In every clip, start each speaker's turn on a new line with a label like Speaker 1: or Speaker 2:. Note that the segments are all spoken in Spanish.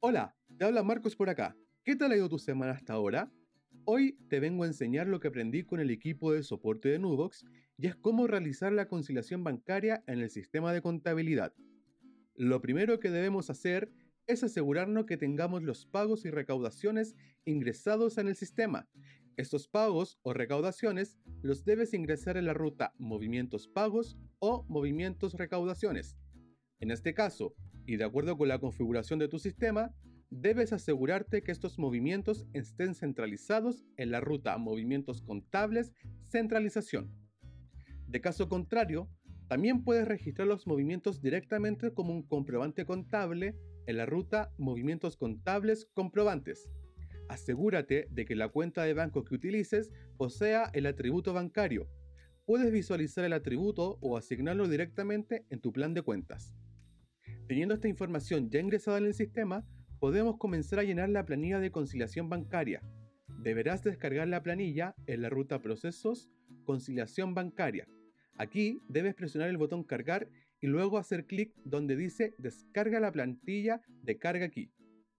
Speaker 1: Hola, te habla Marcos por acá. ¿Qué tal ha ido tu semana hasta ahora? Hoy te vengo a enseñar lo que aprendí con el equipo de soporte de Nubox y es cómo realizar la conciliación bancaria en el sistema de contabilidad. Lo primero que debemos hacer es asegurarnos que tengamos los pagos y recaudaciones ingresados en el sistema. Estos pagos o recaudaciones los debes ingresar en la ruta movimientos pagos o movimientos recaudaciones. En este caso, y de acuerdo con la configuración de tu sistema, debes asegurarte que estos movimientos estén centralizados en la ruta movimientos contables centralización. De caso contrario, también puedes registrar los movimientos directamente como un comprobante contable en la ruta movimientos contables comprobantes. Asegúrate de que la cuenta de banco que utilices posea el atributo bancario. Puedes visualizar el atributo o asignarlo directamente en tu plan de cuentas. Teniendo esta información ya ingresada en el sistema, podemos comenzar a llenar la planilla de conciliación bancaria. Deberás descargar la planilla en la ruta Procesos, Conciliación Bancaria. Aquí debes presionar el botón Cargar y luego hacer clic donde dice Descarga la plantilla de Carga aquí.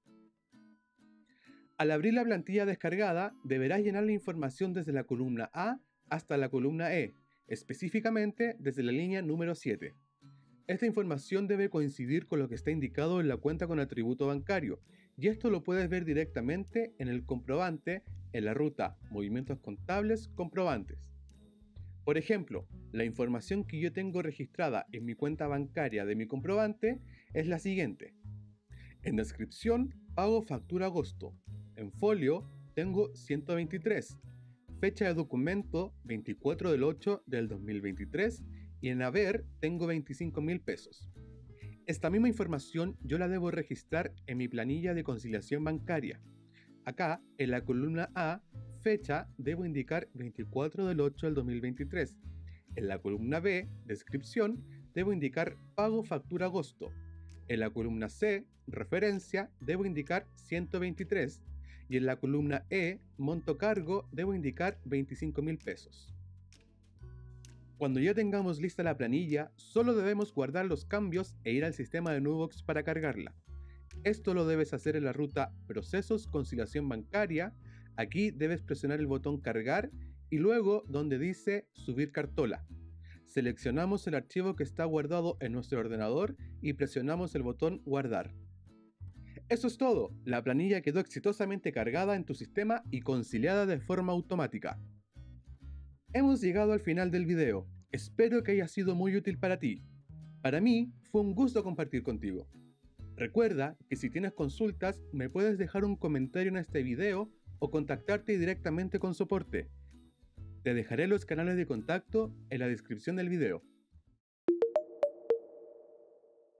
Speaker 1: Al abrir la plantilla descargada, deberás llenar la información desde la columna A hasta la columna E, específicamente desde la línea número 7. Esta información debe coincidir con lo que está indicado en la cuenta con atributo bancario, y esto lo puedes ver directamente en el comprobante en la ruta Movimientos Contables Comprobantes. Por ejemplo, la información que yo tengo registrada en mi cuenta bancaria de mi comprobante es la siguiente. En descripción, pago factura agosto. En folio, tengo 123. Fecha de documento, 24 del 8 del 2023. Y en haber tengo 25.000 pesos. Esta misma información yo la debo registrar en mi planilla de conciliación bancaria. Acá, en la columna A, fecha, debo indicar 24 del 8 del 2023. En la columna B, descripción, debo indicar pago factura agosto. En la columna C, referencia, debo indicar 123. Y en la columna E, monto cargo, debo indicar 25.000 pesos. Cuando ya tengamos lista la planilla, solo debemos guardar los cambios e ir al sistema de Nubox para cargarla. Esto lo debes hacer en la ruta Procesos Conciliación Bancaria. Aquí debes presionar el botón Cargar y luego donde dice Subir cartola. Seleccionamos el archivo que está guardado en nuestro ordenador y presionamos el botón Guardar. Eso es todo, la planilla quedó exitosamente cargada en tu sistema y conciliada de forma automática. Hemos llegado al final del video. Espero que haya sido muy útil para ti. Para mí, fue un gusto compartir contigo. Recuerda que si tienes consultas, me puedes dejar un comentario en este video o contactarte directamente con soporte. Te dejaré los canales de contacto en la descripción del video.